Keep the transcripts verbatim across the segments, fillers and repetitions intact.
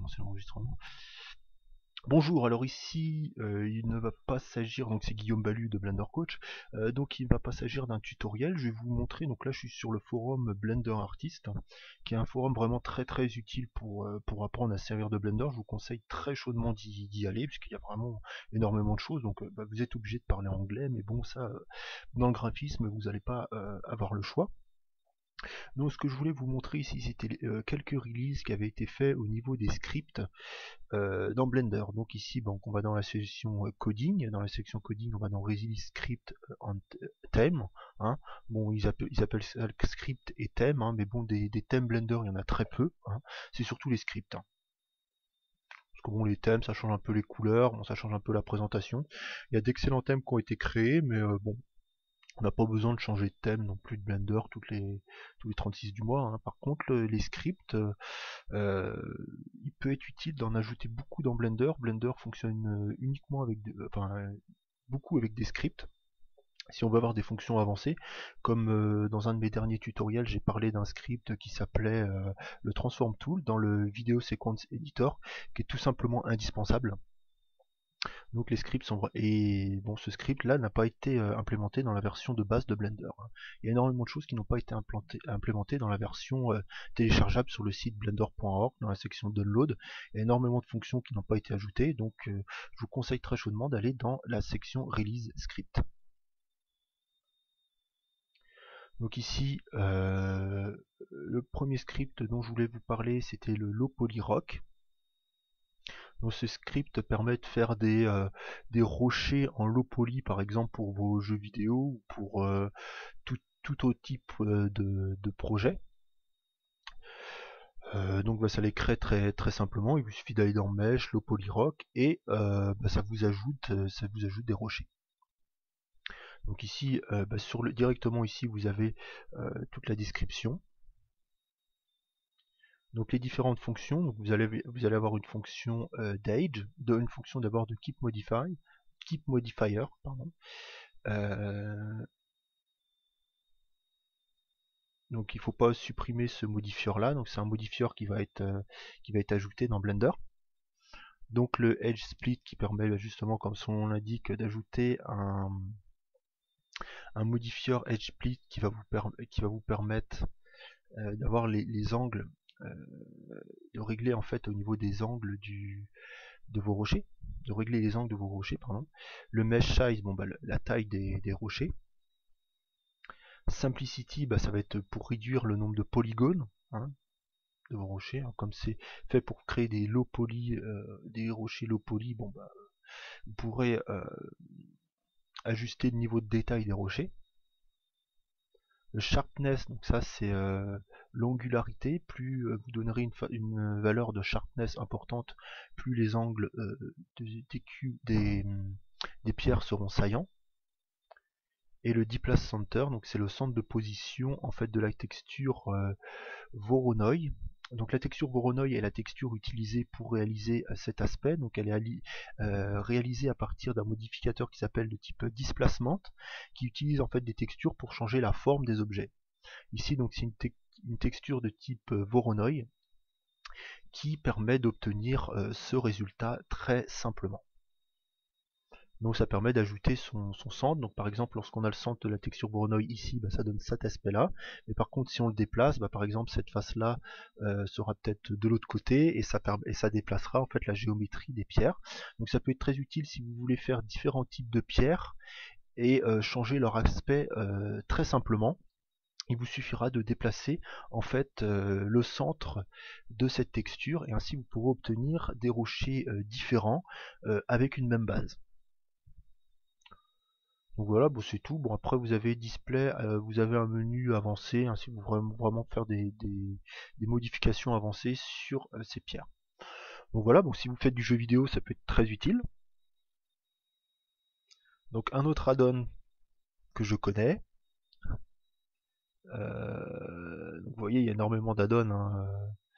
commencer l'enregistrement. Bonjour, alors ici euh, il ne va pas s'agir, donc c'est Guillaume Balu de Blender Coach, euh, donc il ne va pas s'agir d'un tutoriel, je vais vous montrer, donc là je suis sur le forum Blender Artist, qui est un forum vraiment très très utile pour, euh, pour apprendre à servir de Blender. Je vous conseille très chaudement d'y aller, puisqu'il y a vraiment énormément de choses, donc euh, bah, vous êtes obligé de parler anglais, mais bon ça, euh, dans le graphisme, vous n'allez pas euh, avoir le choix. Donc ce que je voulais vous montrer ici, c'était euh, quelques releases qui avaient été faits au niveau des scripts euh, dans Blender. Donc ici, donc, on va dans la section euh, coding. Dans la section coding, on va dans Release Script and Theme. Hein. Bon, ils appellent, ils appellent ça script et thème, hein, mais bon, des, des thèmes Blender, il y en a très peu. Hein. C'est surtout les scripts. Hein. Parce que bon, les thèmes, ça change un peu les couleurs, bon, ça change un peu la présentation. Il y a d'excellents thèmes qui ont été créés, mais euh, bon, on n'a pas besoin de changer de thème non plus de Blender toutes les, tous les trente-six du mois. Hein. Par contre, le, les scripts, euh, il peut être utile d'en ajouter beaucoup dans Blender. Blender fonctionne uniquement avec, de, enfin, beaucoup avec des scripts. Si on veut avoir des fonctions avancées, comme euh, dans un de mes derniers tutoriels, j'ai parlé d'un script qui s'appelait euh, le Transform Tool dans le Video Sequence Editor, qui est tout simplement indispensable. Donc les scripts sont et bon, ce script là n'a pas été euh, implémenté dans la version de base de Blender. Hein. Il y a énormément de choses qui n'ont pas été implémentées dans la version euh, téléchargeable sur le site blender point org dans la section download. Il y a énormément de fonctions qui n'ont pas été ajoutées, donc euh, je vous conseille très chaudement d'aller dans la section release script. Donc ici, euh, le premier script dont je voulais vous parler, c'était le Low Poly Rock. Donc ce script permet de faire des, euh, des rochers en low poly, par exemple pour vos jeux vidéo ou pour euh, tout, tout autre type euh, de, de projet. Euh, donc bah, ça les crée très très simplement. Il vous suffit d'aller dans Mesh, Low Poly Rock et euh, bah, ça vous ajoute ça vous ajoute des rochers. Donc ici, euh, bah, sur le, directement ici, vous avez euh, toute la description. Donc les différentes fonctions, donc vous allez vous allez avoir une fonction euh, d'age, une fonction d'abord de keep modify, keep modifier, pardon. Euh, donc il ne faut pas supprimer ce modifieur là, donc c'est un modifieur qui va être euh, qui va être ajouté dans Blender. Donc le edge split qui permet justement, comme son nom l'indique, d'ajouter un, un modifieur edge split qui va vous, qui va vous permettre euh, d'avoir les, les angles, euh, de régler en fait au niveau des angles du, de vos rochers, de régler les angles de vos rochers, pardon. Le mesh size, bon bah la taille des, des rochers. Simplicity, bah, ça va être pour réduire le nombre de polygones hein, de vos rochers. Hein. Comme c'est fait pour créer des low poly, euh, des rochers low poly, bon bah vous pourrez euh, ajuster le niveau de détail des rochers. Le sharpness, donc ça c'est euh, l'angularité, plus euh, vous donnerez une, une, valeur de sharpness importante, plus les angles euh, des, des, des pierres seront saillants. Et le Deplace Center, donc c'est le centre de position en fait de la texture euh, Voronoi. Donc la texture Voronoi est la texture utilisée pour réaliser euh, cet aspect. Donc elle est euh, réalisée à partir d'un modificateur qui s'appelle de type Displacement, qui utilise en fait des textures pour changer la forme des objets. Ici donc c'est une, te une texture de type euh, Voronoi qui permet d'obtenir euh, ce résultat très simplement. Donc ça permet d'ajouter son, son centre. Donc par exemple lorsqu'on a le centre de la texture Voronoi ici, bah, ça donne cet aspect là. Mais par contre si on le déplace, bah, par exemple cette face là euh, sera peut-être de l'autre côté et ça, et ça déplacera en fait la géométrie des pierres. Donc ça peut être très utile si vous voulez faire différents types de pierres et euh, changer leur aspect euh, très simplement. Il vous suffira de déplacer en fait euh, le centre de cette texture et ainsi vous pourrez obtenir des rochers euh, différents euh, avec une même base. Donc voilà, bon, c'est tout. Bon après vous avez display, euh, vous avez un menu avancé, ainsi vous pouvez vraiment, vraiment faire des, des, des modifications avancées sur euh, ces pierres. Donc voilà, donc si vous faites du jeu vidéo, ça peut être très utile. Donc un autre add-on que je connais. Euh, donc vous voyez, il y a énormément d'add-ons. Hein.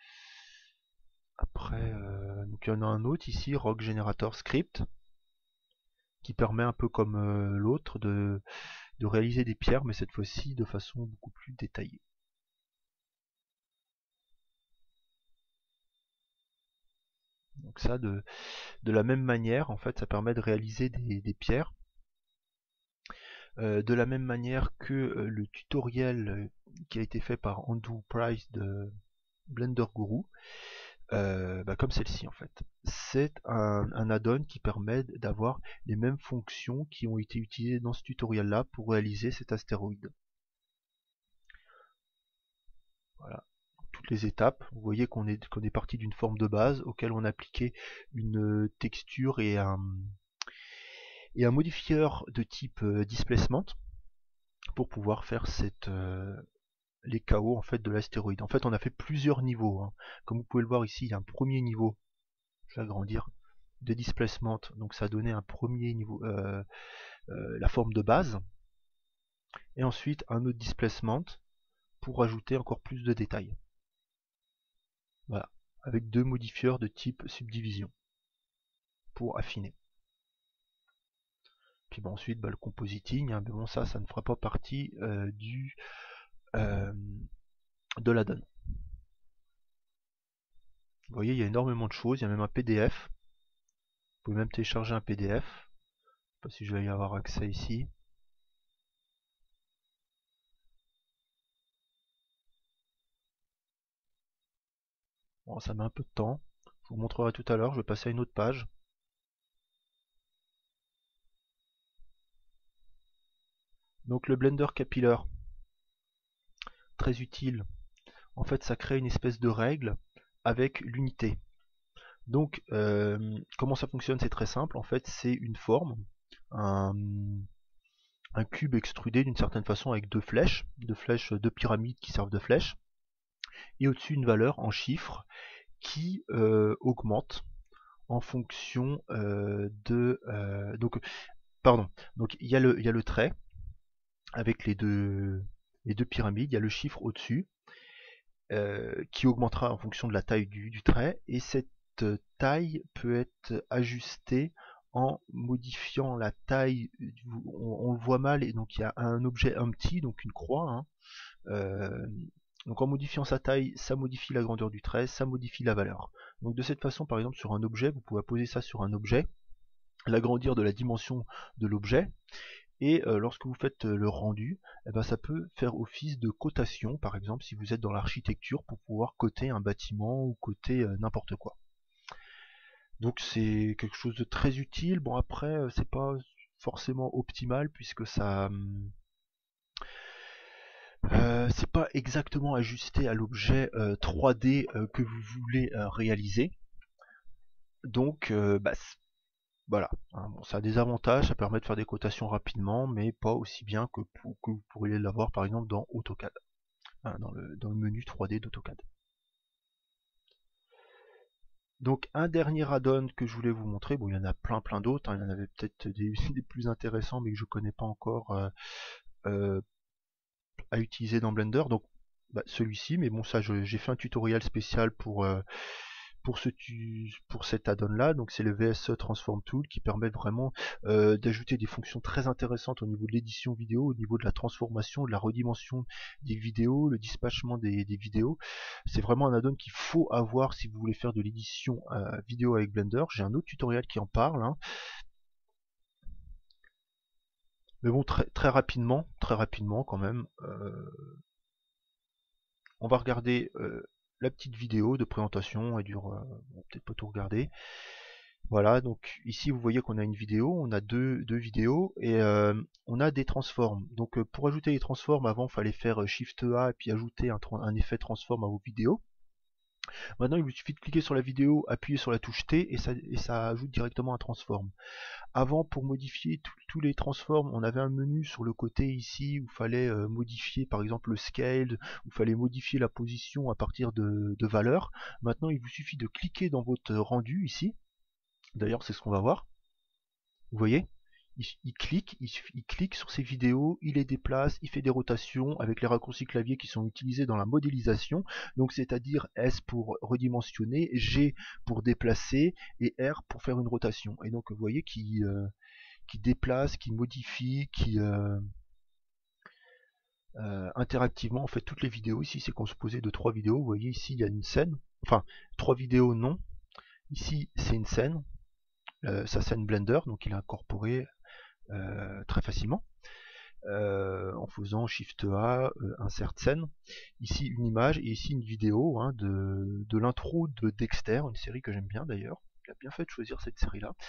Après, euh, donc il y en a un autre ici, Rock Generator Script, qui permet un peu comme euh, l'autre de, de réaliser des pierres, mais cette fois-ci de façon beaucoup plus détaillée. Donc ça, de, de la même manière, en fait, ça permet de réaliser des, des pierres. Euh, de la même manière que euh, le tutoriel euh, qui a été fait par Andrew Price de Blender Guru, euh, bah, comme celle-ci en fait. C'est un, un add-on qui permet d'avoir les mêmes fonctions qui ont été utilisées dans ce tutoriel-là pour réaliser cet astéroïde. Voilà, toutes les étapes. Vous voyez qu'on est, qu'on est parti d'une forme de base auquel on a appliqué une texture et un, et un modifieur de type euh, displacement pour pouvoir faire cette, euh, les K O en fait de l'astéroïde. En fait, on a fait plusieurs niveaux, hein. Comme vous pouvez le voir ici, il y a un premier niveau, je vais agrandir, de displacement, donc ça a donné un premier niveau, euh, euh, la forme de base, et ensuite un autre displacement pour ajouter encore plus de détails. Voilà, avec deux modifieurs de type subdivision pour affiner. Puis bon, ensuite bah, le compositing, hein, mais bon ça, ça ne fera pas partie euh, du euh, de la donne. Vous voyez, il y a énormément de choses, il y a même un P D F. Vous pouvez même télécharger un P D F. Je ne sais pas si je vais y avoir accès ici. Bon, ça met un peu de temps. Je vous montrerai tout à l'heure, je vais passer à une autre page. Donc le Blender Capillaire, très utile. En fait, ça crée une espèce de règle avec l'unité. Donc, euh, comment ça fonctionne? C'est très simple. En fait, c'est une forme, un, un cube extrudé d'une certaine façon avec deux flèches, deux flèches, deux pyramides qui servent de flèches, et au-dessus une valeur en chiffres qui euh, augmente en fonction euh, de euh, donc pardon donc il y a le il y a le trait avec les deux les deux pyramides, il y a le chiffre au-dessus euh, qui augmentera en fonction de la taille du, du trait, et cette taille peut être ajustée en modifiant la taille. On, on le voit mal, et donc il y a un objet empty, donc une croix, hein. euh, donc en modifiant sa taille, ça modifie la grandeur du trait, ça modifie la valeur. Donc de cette façon, par exemple sur un objet, vous pouvez poser ça sur un objet, l'agrandir de la dimension de l'objet, et euh, lorsque vous faites euh, le rendu, eh ben, ça peut faire office de cotation, par exemple si vous êtes dans l'architecture, pour pouvoir coter un bâtiment ou coter euh, n'importe quoi. Donc c'est quelque chose de très utile. Bon après, euh, c'est pas forcément optimal puisque ça hum, euh, c'est pas exactement ajusté à l'objet euh, trois D euh, que vous voulez euh, réaliser. Donc euh, bah, voilà, hein, bon, ça a des avantages, ça permet de faire des cotations rapidement, mais pas aussi bien que, pour, que vous pourriez l'avoir par exemple dans AutoCAD, hein, dans, le, dans le menu trois D d'AutoCAD. Donc un dernier add-on que je voulais vous montrer, bon il y en a plein plein d'autres, hein, il y en avait peut-être des, des plus intéressants mais que je connais pas encore euh, euh, à utiliser dans Blender, donc bah, celui-ci, mais bon ça j'ai fait un tutoriel spécial pour euh, pour ce pour cet add-on là, donc c'est le V S E Transform Tool qui permet vraiment euh, d'ajouter des fonctions très intéressantes au niveau de l'édition vidéo, au niveau de la transformation, de la redimension des vidéos, le dispatchement des, des vidéos. C'est vraiment un add-on qu'il faut avoir si vous voulez faire de l'édition euh, vidéo avec Blender. J'ai un autre tutoriel qui en parle, hein. Mais bon, très, très rapidement, très rapidement quand même, euh, on va regarder euh, la petite vidéo de présentation. Elle dure, euh, bon, peut-être pas tout regarder. Voilà, donc ici vous voyez qu'on a une vidéo, on a deux, deux vidéos, et euh, on a des transforms. Donc euh, pour ajouter les transforms, avant il fallait faire Shift A et puis ajouter un, un effet transform à vos vidéos. Maintenant il vous suffit de cliquer sur la vidéo, appuyer sur la touche T, et ça, et ça ajoute directement un transform. Avant, pour modifier tous les transforms, on avait un menu sur le côté ici où il fallait euh, modifier par exemple le scale, où il fallait modifier la position à partir de, de valeurs. Maintenant il vous suffit de cliquer dans votre rendu ici. D'ailleurs, c'est ce qu'on va voir. Vous voyez, il, il clique, il, il clique sur ces vidéos, il les déplace, il fait des rotations avec les raccourcis clavier qui sont utilisés dans la modélisation. Donc, c'est-à-dire S pour redimensionner, G pour déplacer et R pour faire une rotation. Et donc, vous voyez qui euh, qui déplace, qui modifie, qui euh, euh, interactivement en fait toutes les vidéos. Ici, c'est composé de trois vidéos. Vous voyez ici, il y a une scène, enfin trois vidéos non. Ici c'est une scène, euh, sa scène Blender, donc il est incorporé euh, très facilement. Euh, en faisant Shift A, euh, Insert scène. Ici une image et ici une vidéo hein, de, de l'intro de Dexter, une série que j'aime bien d'ailleurs. Il a bien fait de choisir cette série là.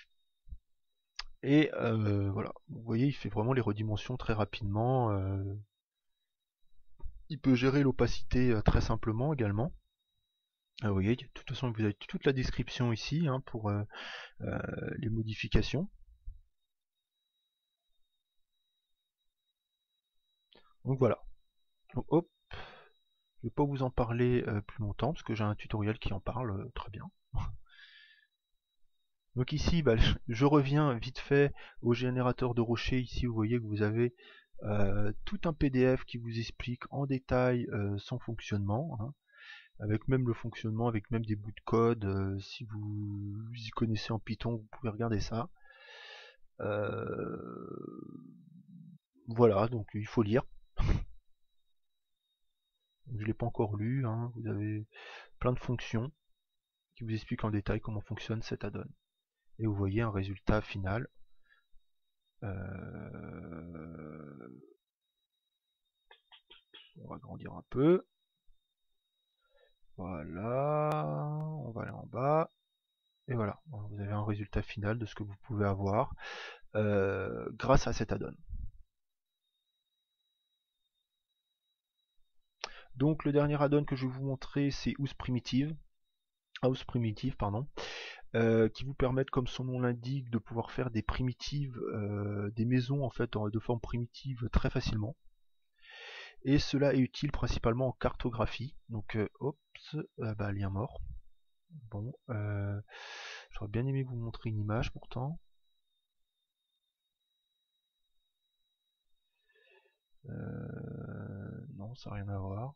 Et euh, voilà, vous voyez, il fait vraiment les redimensions très rapidement. Euh, il peut gérer l'opacité euh, très simplement également. Euh, vous voyez, de toute façon, vous avez toute la description ici hein, pour euh, euh, les modifications. Donc voilà. Donc, hop, je ne vais pas vous en parler euh, plus longtemps parce que j'ai un tutoriel qui en parle euh, très bien. Donc ici, bah, je reviens vite fait au générateur de rochers. Ici, vous voyez que vous avez euh, tout un P D F qui vous explique en détail euh, son fonctionnement, hein, avec même le fonctionnement, avec même des bouts de code. Euh, si vous y connaissez en Python, vous pouvez regarder ça. Euh, voilà, donc il faut lire. Je ne l'ai pas encore lu. Hein. Vous avez plein de fonctions qui vous expliquent en détail comment fonctionne cet add-on. Et vous voyez un résultat final. Euh, on va agrandir un peu. Voilà, on va aller en bas. Et voilà, vous avez un résultat final de ce que vous pouvez avoir euh, grâce à cet add-on. Donc le dernier add-on que je vais vous montrer, c'est House Primitive, House Primitive pardon, euh, qui vous permettent, comme son nom l'indique, de pouvoir faire des primitives, euh, des maisons en fait de forme primitive très facilement. Et cela est utile principalement en cartographie. Donc, euh, hop, euh, bah, lien mort. Bon, euh, j'aurais bien aimé vous montrer une image pourtant. Euh, non, ça n'a rien à voir.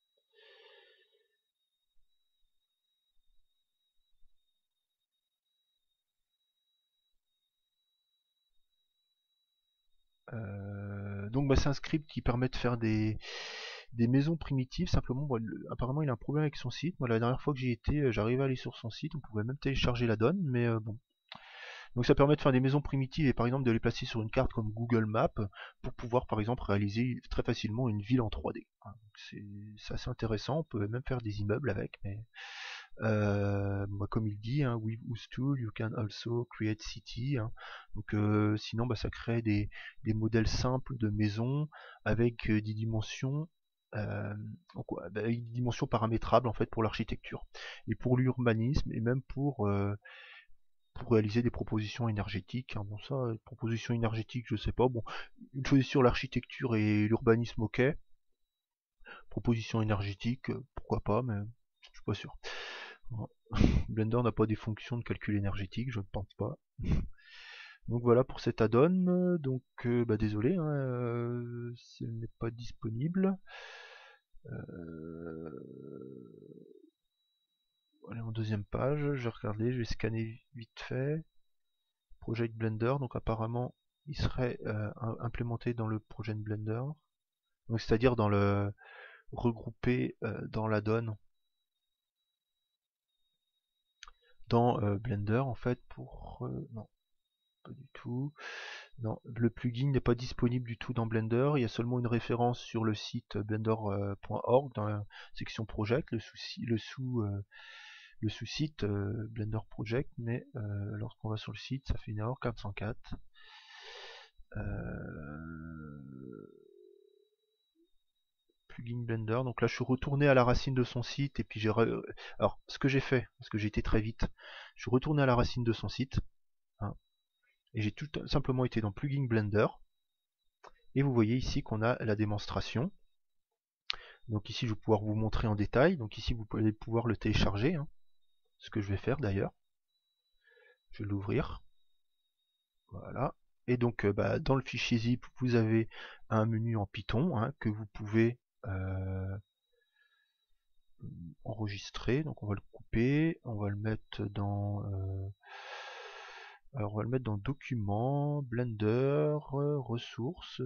Euh, donc bah, c'est un script qui permet de faire des, des maisons primitives. Simplement, bon, le, apparemment il a un problème avec son site. Moi la dernière fois que j'y étais, j'arrivais à aller sur son site, on pouvait même télécharger la donne, mais euh, bon. Donc ça permet de faire des maisons primitives et par exemple de les placer sur une carte comme Google Maps pour pouvoir par exemple réaliser très facilement une ville en trois D. C'est assez intéressant, on peut même faire des immeubles avec, mais euh, bah, comme il dit, hein, with whose tool you can also create city. Hein. Donc euh, sinon bah, ça crée des, des modèles simples de maisons avec euh, des dimensions euh, bah, avec des dimensions paramétrables en fait pour l'architecture et pour l'urbanisme et même pour euh, pour réaliser des propositions énergétiques. Hein. Bon ça, propositions énergétiques, je sais pas. Bon, une chose est sur l'architecture et l'urbanisme, ok. Propositions énergétiques, pourquoi pas, mais je suis pas sûr. Blender n'a pas des fonctions de calcul énergétique, je ne pense pas. Donc voilà pour cet add-on. Donc euh, bah désolé, hein, euh, si elle n'est pas disponible. Euh... Allez en deuxième page, je vais regarder, je vais scanner vite fait. Project Blender, donc apparemment il serait euh, implémenté dans le projet de Blender, donc c'est-à-dire dans le regroupé euh, dans l'add-on dans euh, Blender en fait pour euh, non pas du tout. Non, le plugin n'est pas disponible du tout dans Blender. Il y a seulement une référence sur le site blender point org dans la section Project, le sous le sous euh, le sous-site euh, Blender Project, mais euh, lorsqu'on va sur le site, ça fait une erreur quatre cent quatre. Euh, plugin Blender. Donc là, je suis retourné à la racine de son site et puis j'ai. Re... Alors, ce que j'ai fait, parce que j'ai été très vite, je suis retourné à la racine de son site hein, et j'ai tout simplement été dans plugin Blender. Et vous voyez ici qu'on a la démonstration. Donc ici, je vais pouvoir vous montrer en détail. Donc ici, vous allez pouvoir le télécharger, hein, ce que je vais faire d'ailleurs. Je vais l'ouvrir. Voilà. Et donc, euh, bah, dans le fichier zip, vous avez un menu en Python hein, que vous pouvez euh, enregistrer. Donc, on va le couper, on va le mettre dans. Euh, alors, on va le mettre dans Documents, Blender, euh, Ressources,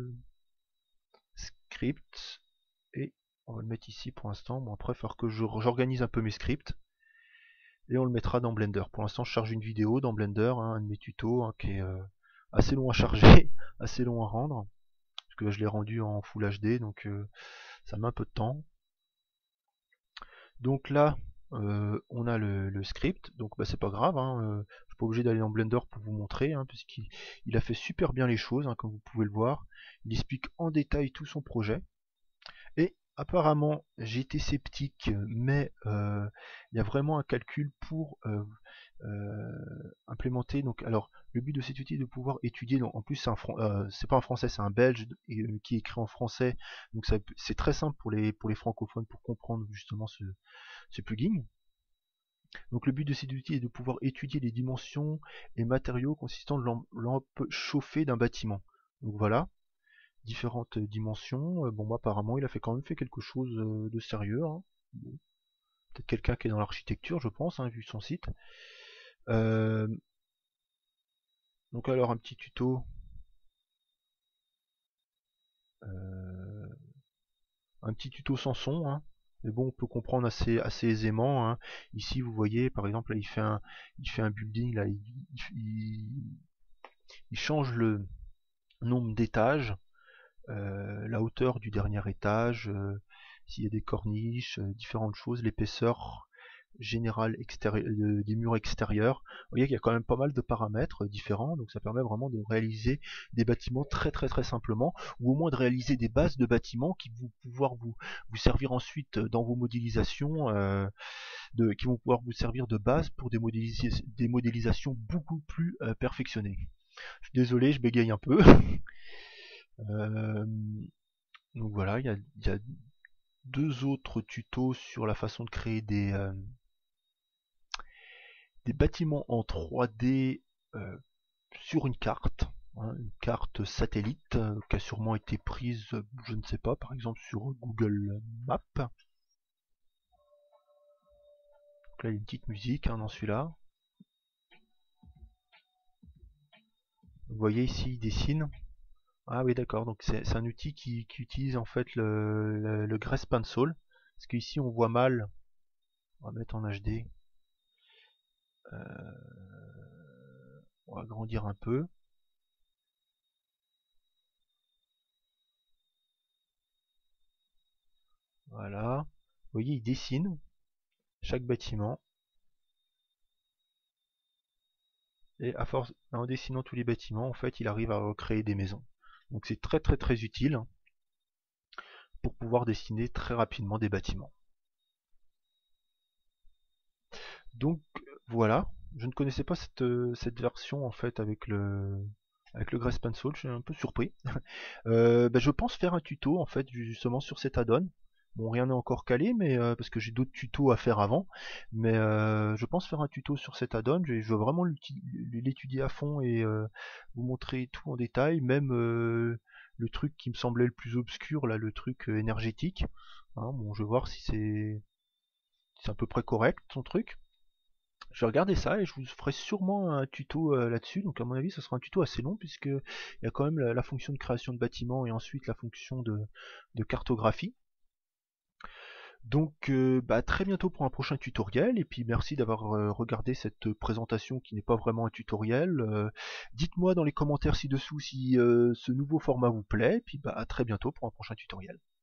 Script, et on va le mettre ici pour l'instant. Bon, après, il va falloir que j'organise un peu mes scripts. et on le mettra dans Blender. Pour l'instant je charge une vidéo dans Blender, hein, un de mes tutos hein, qui est euh, assez long à charger, assez long à rendre, parce que je l'ai rendu en Full H D, donc euh, ça met un peu de temps. Donc là euh, on a le, le script, donc bah, c'est pas grave, hein, euh, je suis pas obligé d'aller dans Blender pour vous montrer, hein, puisqu'il il a fait super bien les choses, hein, comme vous pouvez le voir. Il explique en détail tout son projet. Et apparemment, j'ai été sceptique, mais euh, il y a vraiment un calcul pour euh, euh, implémenter. Donc, alors, le but de cet outil est de pouvoir étudier. Donc, en plus, c'est euh, pas un français, c'est un belge et, euh, qui est écrit en français. Donc, c'est très simple pour les pour les francophones pour comprendre justement ce, ce plugin. Donc, le but de cet outil est de pouvoir étudier les dimensions et matériaux consistant de lampe chauffée d'un bâtiment. Donc voilà, différentes dimensions. Bon, moi apparemment il a fait quand même fait quelque chose de sérieux, hein. Bon. Peut-être quelqu'un qui est dans l'architecture, je pense, hein, vu son site. Euh... Donc alors un petit tuto. Euh... Un petit tuto sans son, hein. Mais bon, on peut comprendre assez, assez aisément, hein. Ici, vous voyez, par exemple, là, il fait un, il fait un building, là, il, il, il change le nombre d'étages, euh, la hauteur du dernier étage, euh, s'il y a des corniches, euh, différentes choses, l'épaisseur générale euh, des murs extérieurs. Vous voyez qu'il y a quand même pas mal de paramètres différents, donc ça permet vraiment de réaliser des bâtiments très très très simplement, ou au moins de réaliser des bases de bâtiments qui vont pouvoir vous, vous servir ensuite dans vos modélisations, euh, de, qui vont pouvoir vous servir de base pour des, modélis des modélisations beaucoup plus euh, perfectionnées. Je suis désolé, je bégaye un peu. euh, donc voilà, il y a, y a deux autres tutos sur la façon de créer des, euh, des bâtiments en trois D euh, sur une carte, hein, une carte satellite euh, qui a sûrement été prise, je ne sais pas, par exemple sur Google Maps. Donc là il y a une petite musique hein, dans celui-là. Vous voyez ici il dessine. Ah oui d'accord, donc c'est un outil qui, qui utilise en fait le, le, le Grace Pencil. Parce qu'ici on voit mal. On va mettre en H D. Euh, on va agrandir un peu. Voilà. Vous voyez, il dessine chaque bâtiment. Et à force, en dessinant tous les bâtiments, en fait, il arrive à recréer des maisons. Donc c'est très très très utile pour pouvoir dessiner très rapidement des bâtiments. Donc voilà, je ne connaissais pas cette, cette version en fait avec le avec le Grace Pencil, je suis un peu surpris. euh, bah, je pense faire un tuto en fait justement sur cet add-on. Bon, rien n'est encore calé, mais euh, parce que j'ai d'autres tutos à faire avant. Mais euh, je pense faire un tuto sur cet add-on. Je, je veux vraiment l'étudier à fond et euh, vous montrer tout en détail, même euh, le truc qui me semblait le plus obscur, là, le truc euh, énergétique. Hein, bon, je vais voir si c'est c'est à peu près correct son truc. Je vais regarder ça et je vous ferai sûrement un tuto euh, là-dessus. Donc à mon avis, ce sera un tuto assez long puisque il y a quand même la, la fonction de création de bâtiments et ensuite la fonction de, de cartographie. Donc euh, bah, très bientôt pour un prochain tutoriel et puis merci d'avoir euh, regardé cette présentation qui n'est pas vraiment un tutoriel. Euh, dites-moi dans les commentaires ci-dessous si euh, ce nouveau format vous plaît et puis bah, à très bientôt pour un prochain tutoriel.